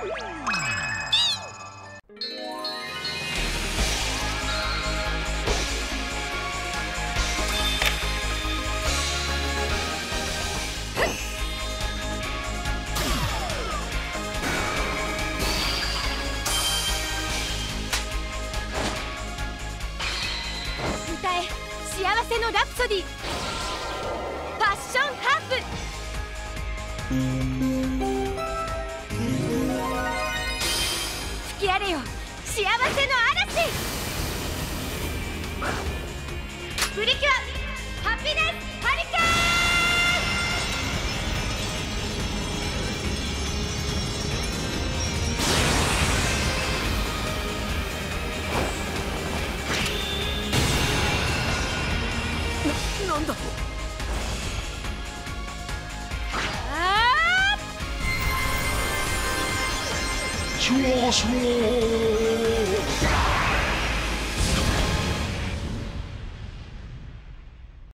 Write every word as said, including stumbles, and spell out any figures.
幸せのラプソディ、パッションハープ。吹き荒れよ幸せの嵐。プリキュアハピネスハリケーン。なんだと。 少々